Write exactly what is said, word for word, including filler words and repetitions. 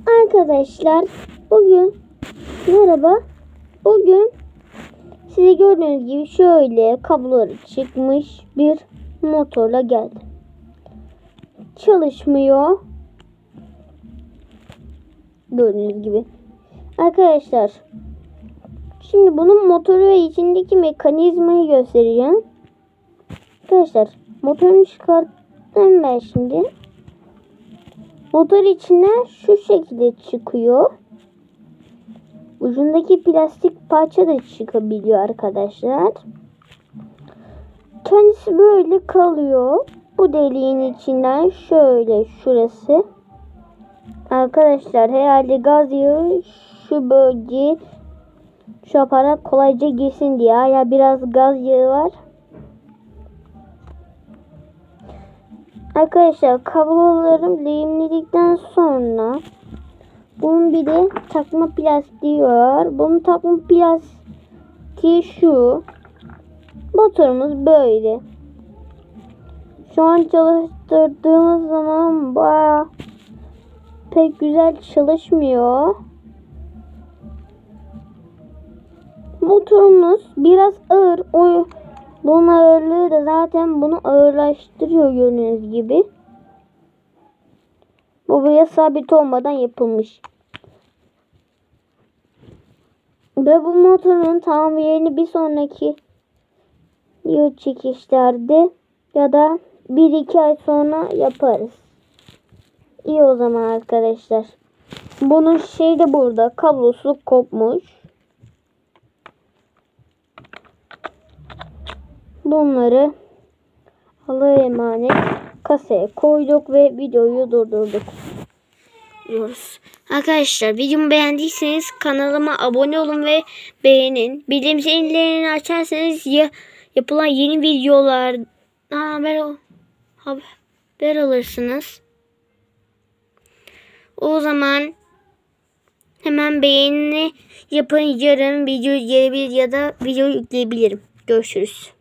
Arkadaşlar bugün merhaba. Bugün size gördüğünüz gibi şöyle kabloları çıkmış bir motorla geldi. Çalışmıyor. Gördüğünüz gibi. Arkadaşlar şimdi bunun motoru ve içindeki mekanizmayı göstereceğim. Arkadaşlar motorunu çıkarttım ben şimdi. Motor içinden şu şekilde çıkıyor. Ucundaki plastik parça da çıkabiliyor arkadaşlar. Kendisi böyle kalıyor. Bu deliğin içinden şöyle şurası. Arkadaşlar herhalde gaz yağı şu bölge şu aparat kolayca girsin diye. Ya biraz gaz yağı var. Arkadaşlar kablolarım lehimledikten sonra bunun bir de takma plastiği var. Bunun takma plastiği şu. Motorumuz böyle. Şu an çalıştırdığımız zaman bayağı pek güzel çalışmıyor. Motorumuz biraz ağır. O, bunun ağırlığı da zaten bunu ağırlaştırıyor gördüğünüz gibi. Bu buraya sabit olmadan yapılmış. Ve bu motorun tamirini bir sonraki yıl çekişlerde ya da bir iki ay sonra yaparız. İyi o zaman arkadaşlar. Bunun şey de burada. Kablosu kopmuş. Bunları Allah'a emanet kasaya koyduk ve videoyu durdurduk. Diyoruz. Arkadaşlar videomu beğendiyseniz kanalıma abone olun ve beğenin. Bildirim zillerini açarsanız ya yapılan yeni videolar haber, haber alırsınız. O zaman hemen beğeni yapın, yarın video gelebilir ya da video yükleyebilirim. Görüşürüz.